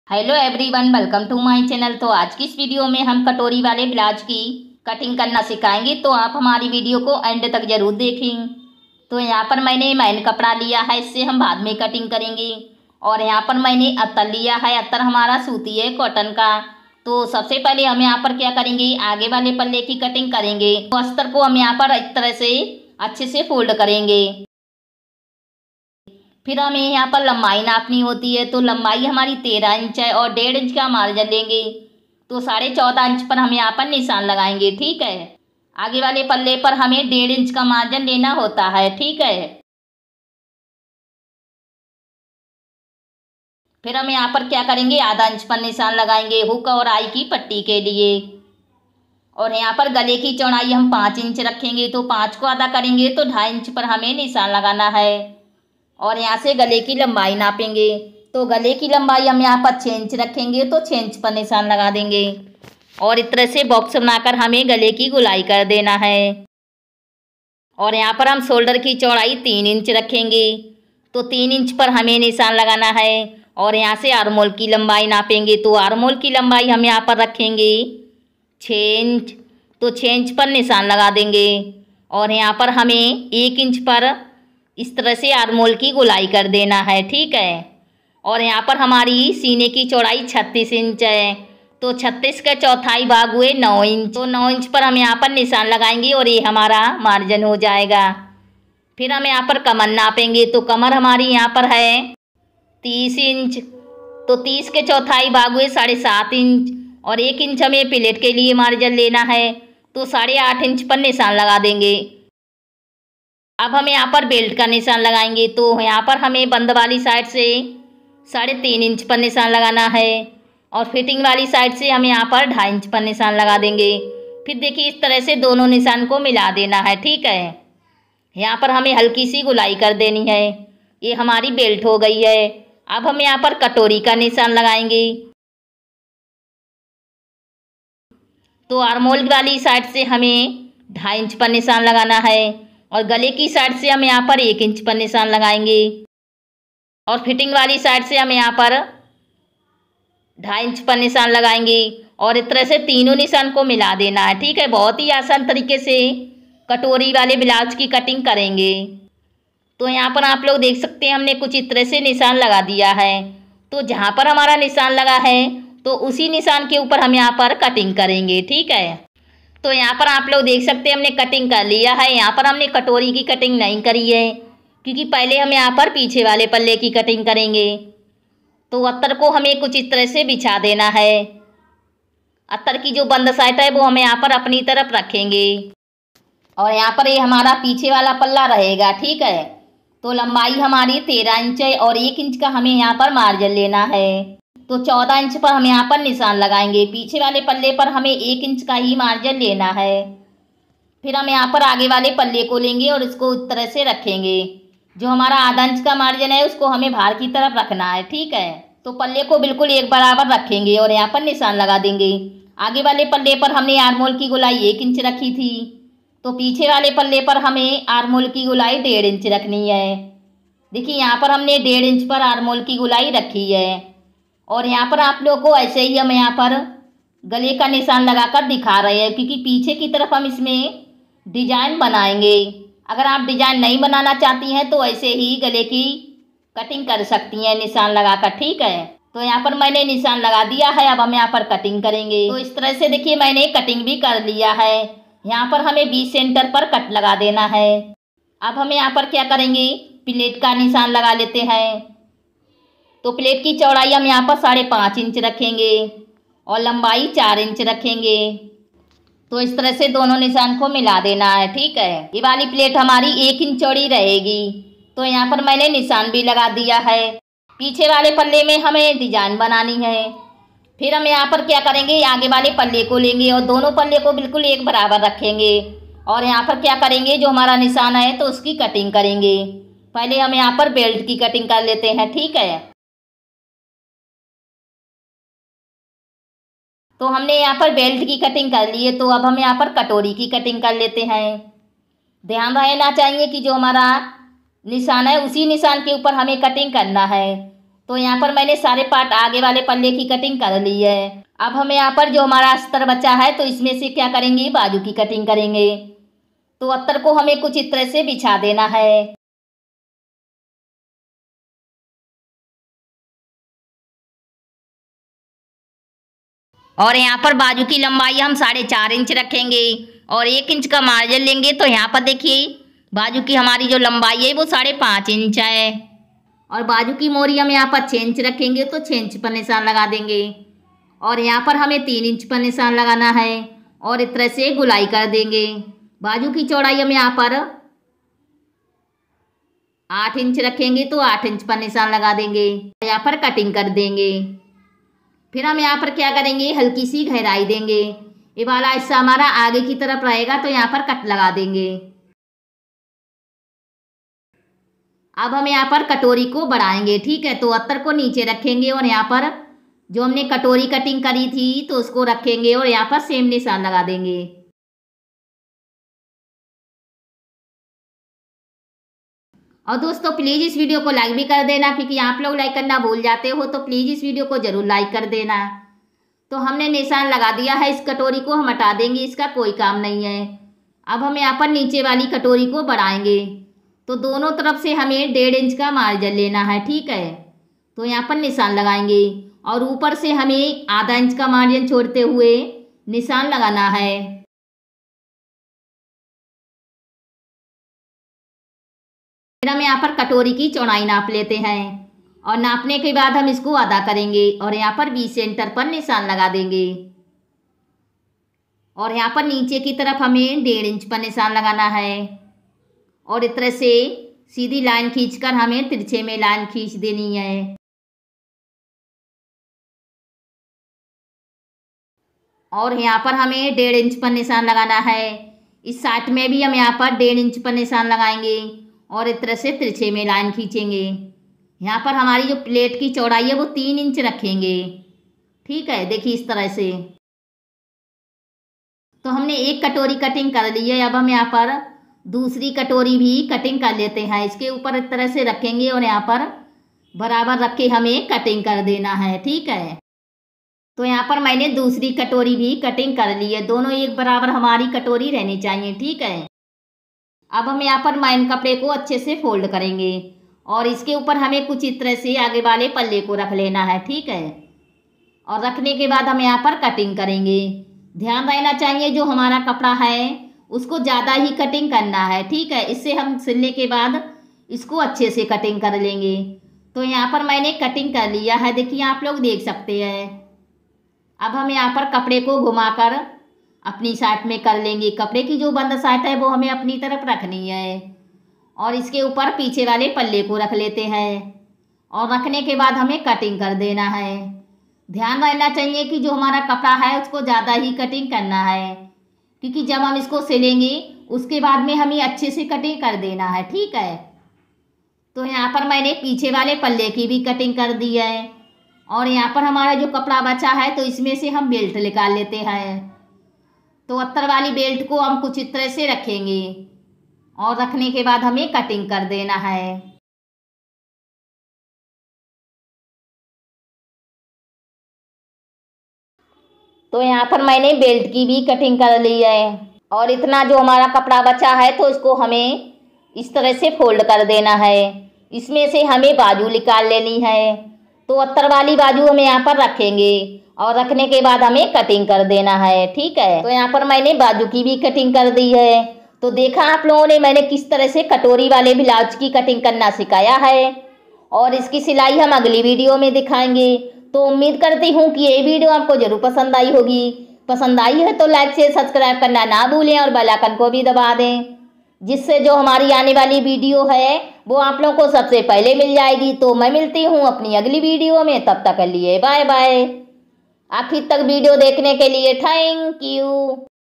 Hello everyone, welcome to my channel. तो आज की इस वीडियो में हम कटोरी वाले ब्लाउज की कटिंग करना सिखाएंगे, तो आप हमारी वीडियो को एंड तक जरूर देखें। तो यहाँ पर मैंने मैन कपड़ा लिया है, इससे हम बाद में कटिंग करेंगे। और यहाँ पर मैंने अत्तर लिया है, अत्तर हमारा सूती है कॉटन का। तो सबसे पहले हम यहाँ पर क्या करेंगे, आगे वाले पल्ले की कटिंग करेंगे। तो अस्तर को हम यहाँ पर इस तरह से अच्छे से फोल्ड करेंगे। फिर हमें यहाँ पर लंबाई नापनी होती है, तो लंबाई हमारी 13 इंच है और 1.5 इंच का मार्जिन लेंगे। तो 14.5 इंच पर हम यहाँ पर निशान लगाएंगे, ठीक है। आगे वाले पल्ले पर हमें 1.5 इंच का मार्जिन लेना होता है, ठीक है। फिर हम यहाँ पर क्या करेंगे, आधा इंच पर निशान लगाएंगे हुक और आई की पट्टी के लिए। और यहाँ पर गले की चौड़ाई हम 5 इंच रखेंगे, तो 5 को आधा करेंगे तो 2.5 इंच पर हमें निशान लगाना है। और यहाँ से गले की लंबाई नापेंगे, तो गले की लंबाई हम यहाँ पर 6 इंच रखेंगे, तो 6 इंच पर निशान लगा देंगे। और इस तरह से बॉक्स बनाकर हमें गले की गोलाई कर देना है। और यहाँ पर हम शोल्डर की चौड़ाई 3 इंच रखेंगे, तो 3 इंच पर हमें निशान लगाना है। और यहाँ से आर्मोल की लंबाई नापेंगे, तो आर्मोल की लंबाई हम यहाँ पर रखेंगे 6 इंच, तो 6 इंच पर निशान लगा देंगे। और यहाँ पर हमें 1 इंच पर इस तरह से आर्मोल की गोलाई कर देना है, ठीक है। और यहाँ पर हमारी सीने की चौड़ाई 36 इंच है, तो 36 का चौथाई भाग हुए 9 इंच, तो 9 इंच पर हम यहाँ पर निशान लगाएंगे और ये हमारा मार्जिन हो जाएगा। फिर हम यहाँ पर कमर नापेंगे, तो कमर हमारी यहाँ पर है 30 इंच, तो 30 के चौथाई भाग हुए 7.5 इंच। और 1 इंच हमें प्लेट के लिए मार्जिन लेना है, तो 8.5 इंच पर निशान लगा देंगे। अब हम यहाँ पर बेल्ट का निशान लगाएंगे, तो यहाँ पर हमें बंद वाली साइड से 3.5 इंच पर निशान लगाना है। और फिटिंग वाली साइड से हम यहाँ पर 2.5 इंच पर निशान लगा देंगे। फिर देखिए इस तरह से दोनों निशान को मिला देना है, ठीक है। यहाँ पर हमें हल्की सी गोलाई कर देनी है, ये हमारी बेल्ट हो गई है। अब हम यहाँ पर कटोरी का निशान लगाएंगे, तो आर्मोल वाली साइड से हमें 2.5 इंच पर निशान लगाना है। और गले की साइड से हम यहाँ पर 1 इंच पर निशान लगाएंगे। और फिटिंग वाली साइड से हम यहाँ पर 2.5 इंच पर निशान लगाएंगे। और इस तरह से तीनों निशान को मिला देना है, ठीक है। बहुत ही आसान तरीके से कटोरी वाले ब्लाउज की कटिंग करेंगे। तो यहाँ पर आप लोग देख सकते हैं हमने कुछ इस तरह से निशान लगा दिया है। तो जहाँ पर हमारा निशान लगा है तो उसी निशान के ऊपर हम यहाँ पर कटिंग करेंगे, ठीक है। तो यहाँ पर आप लोग देख सकते हैं हमने कटिंग कर लिया है। यहाँ पर हमने कटोरी की कटिंग नहीं करी है, क्योंकि पहले हम यहाँ पर पीछे वाले पल्ले की कटिंग करेंगे। तो अत्तर को हमें कुछ इस तरह से बिछा देना है। अत्तर की जो बंद साइड है वो हम यहाँ पर अपनी तरफ रखेंगे। और यहाँ पर ये हमारा पीछे वाला पल्ला रहेगा, ठीक है। तो लंबाई हमारी 13 इंच है और 1 इंच का हमें यहाँ पर मार्जिन लेना है। तो 14 इंच पर हम यहाँ पर निशान लगाएंगे। पीछे वाले पल्ले पर हमें 1 इंच का ही मार्जिन लेना है। फिर हम यहाँ पर आगे वाले पल्ले को लेंगे और इसको इस तरह से रखेंगे। जो हमारा आधा इंच का मार्जिन है उसको हमें बाहर की तरफ रखना है, ठीक है। तो पल्ले को बिल्कुल एक बराबर रखेंगे और यहाँ पर निशान लगा देंगे। आगे वाले पल्ले पर हमने आर्मोल की गोलाई 1 इंच रखी थी, तो पीछे वाले पल्ले पर हमें आर्मोल की गोलाई 1.5 इंच रखनी है। देखिए यहाँ पर हमने 1.5 इंच पर आर्मोल की गोलाई रखी है। और यहाँ पर आप लोगों को ऐसे ही हम यहाँ पर गले का निशान लगाकर दिखा रहे हैं, क्योंकि पीछे की तरफ हम इसमें डिजाइन बनाएंगे। अगर आप डिजाइन नहीं बनाना चाहती हैं तो ऐसे ही गले की कटिंग कर सकती हैं निशान लगाकर, ठीक है। तो यहाँ पर मैंने निशान लगा दिया है, अब हम यहाँ पर कटिंग करेंगे। तो इस तरह से देखिए मैंने कटिंग भी कर लिया है। यहाँ पर हमें 20 सेंटर पर कट लगा देना है। अब हम यहाँ पर क्या करेंगे, प्लेट का निशान लगा लेते हैं। तो प्लेट की चौड़ाई हम यहाँ पर 5.5 इंच रखेंगे और लंबाई 4 इंच रखेंगे। तो इस तरह से दोनों निशान को मिला देना है, ठीक है। ये वाली प्लेट हमारी 1 इंच चौड़ी रहेगी। तो यहाँ पर मैंने निशान भी लगा दिया है। पीछे वाले पल्ले में हमें डिजाइन बनानी है। फिर हम यहाँ पर क्या करेंगे, आगे वाले पल्ले को लेंगे और दोनों पल्ले को बिल्कुल एक बराबर रखेंगे। और यहाँ पर क्या करेंगे, जो हमारा निशान है तो उसकी कटिंग करेंगे। पहले हम यहाँ पर बेल्ट की कटिंग कर लेते हैं, ठीक है। तो हमने यहाँ पर बेल्ट की कटिंग कर ली है, तो अब हम यहाँ पर कटोरी की कटिंग कर लेते हैं। ध्यान रहना चाहिए कि जो हमारा निशान है उसी निशान के ऊपर हमें कटिंग करना है। तो यहाँ पर मैंने सारे पार्ट आगे वाले पल्ले की कटिंग कर ली है। अब हमें यहाँ पर जो हमारा अस्तर बचा है तो इसमें से क्या करेंगे, बाजू की कटिंग करेंगे। तो अस्तर को हमें कुछ इस तरह से बिछा देना है। और यहाँ पर बाजू की लंबाई हम 4.5 इंच रखेंगे और 1 इंच का मार्जिन लेंगे। तो यहाँ पर देखिए बाजू की हमारी जो लंबाई है वो 5.5 इंच है और बाजू की मोरी हम यहाँ पर 6 इंच रखेंगे तो 6 इंच पर निशान लगा देंगे। और यहाँ पर हमें 3 इंच पर निशान लगाना है और इस तरह से गुलाई कर देंगे। बाजू की चौड़ाई हम यहाँ पर 8 इंच रखेंगे तो 8 इंच पर निशान लगा देंगे। यहाँ पर कटिंग कर देंगे। फिर हम यहाँ पर क्या करेंगे, हल्की सी गहराई देंगे। ये वाला हिस्सा हमारा आगे की तरफ रहेगा तो यहाँ पर कट लगा देंगे। अब हम यहाँ पर कटोरी को बढ़ाएंगे, ठीक है। तो अस्तर को नीचे रखेंगे और यहाँ पर जो हमने कटोरी कटिंग करी थी तो उसको रखेंगे और यहाँ पर सेम निशान लगा देंगे। और दोस्तों प्लीज़ इस वीडियो को लाइक भी कर देना, क्योंकि आप लोग लाइक करना भूल जाते हो, तो प्लीज़ इस वीडियो को ज़रूर लाइक कर देना। तो हमने निशान लगा दिया है, इस कटोरी को हम हटा देंगे, इसका कोई काम नहीं है। अब हम यहाँ पर नीचे वाली कटोरी को बढ़ाएंगे। तो दोनों तरफ से हमें 1.5 इंच का मार्जिन लेना है, ठीक है। तो यहाँ पर निशान लगाएंगे और ऊपर से हमें आधा इंच का मार्जिन छोड़ते हुए निशान लगाना है। फिर हम यहाँ पर कटोरी की चौड़ाई नाप लेते हैं और नापने के बाद हम इसको आधा करेंगे और यहाँ पर 20 सेंटर पर निशान लगा देंगे। और यहाँ पर नीचे की तरफ हमें 1.5 इंच पर निशान लगाना है और इस तरह से सीधी लाइन खींचकर हमें तिरछे में लाइन खींच देनी है। और यहाँ पर हमें 1.5 इंच पर निशान लगाना है। इस साइड में भी हम यहाँ पर 1.5 इंच पर निशान लगाएंगे और इस तरह से तिरछे में लाइन खींचेंगे। यहाँ पर हमारी जो प्लेट की चौड़ाई है वो 3 इंच रखेंगे, ठीक है। देखिए इस तरह से। तो हमने एक कटोरी कटिंग कर ली है। अब हम यहाँ पर दूसरी कटोरी भी कटिंग कर लेते हैं। इसके ऊपर इस तरह से रखेंगे और यहाँ पर बराबर रख के हमें कटिंग कर देना है, ठीक है। तो यहाँ पर मैंने दूसरी कटोरी भी कटिंग कर ली है। दोनों एक बराबर हमारी कटोरी रहनी चाहिए, ठीक है। अब हम यहाँ पर माइन कपड़े को अच्छे से फोल्ड करेंगे और इसके ऊपर हमें कुछ इस तरह से आगे वाले पल्ले को रख लेना है, ठीक है। और रखने के बाद हम यहाँ पर कटिंग करेंगे। ध्यान रहना चाहिए जो हमारा कपड़ा है उसको ज़्यादा ही कटिंग करना है, ठीक है। इससे हम सिलने के बाद इसको अच्छे से कटिंग कर लेंगे। तो यहाँ पर मैंने कटिंग कर लिया है, देखिए आप लोग देख सकते हैं। अब हम यहाँ पर कपड़े को घुमाकर अपनी साइड में कर लेंगे। कपड़े की जो बंद साइड है वो हमें अपनी तरफ रखनी है और इसके ऊपर पीछे वाले पल्ले को रख लेते हैं और रखने के बाद हमें कटिंग कर देना है। ध्यान रहना चाहिए कि जो हमारा कपड़ा है उसको ज़्यादा ही कटिंग करना है, क्योंकि जब हम इसको सिलेंगे उसके बाद में हमें अच्छे से कटिंग कर देना है, ठीक है। तो यहाँ पर मैंने पीछे वाले पल्ले की भी कटिंग कर दी है और यहाँ पर हमारा जो कपड़ा बचा है तो इसमें से हम बेल्ट निकाल लेते हैं। तो अस्तर वाली बेल्ट को हम कुछ इस तरह से रखेंगे और रखने के बाद हमें कटिंग कर देना है। तो यहाँ पर मैंने बेल्ट की भी कटिंग कर ली है और इतना जो हमारा कपड़ा बचा है तो इसको हमें इस तरह से फोल्ड कर देना है। इसमें से हमें बाजू निकाल लेनी है। तो अस्तर वाली बाजू हम यहाँ पर रखेंगे और रखने के बाद हमें कटिंग कर देना है, ठीक है। तो यहाँ पर मैंने बाजू की भी कटिंग कर दी है। तो देखा आप लोगों ने मैंने किस तरह से कटोरी वाले ब्लाउज की कटिंग करना सिखाया है और इसकी सिलाई हम अगली वीडियो में दिखाएंगे। तो उम्मीद करती हूँ कि ये वीडियो आपको ज़रूर पसंद आई होगी। पसंद आई है तो लाइक शेयर सब्सक्राइब करना ना भूलें और बेल आइकन को भी दबा दें, जिससे जो हमारी आने वाली वीडियो है वो आप लोगों को सबसे पहले मिल जाएगी। तो मैं मिलती हूँ अपनी अगली वीडियो में, तब तक के लिए बाय बाय। आखिर तक वीडियो देखने के लिए थैंक यू।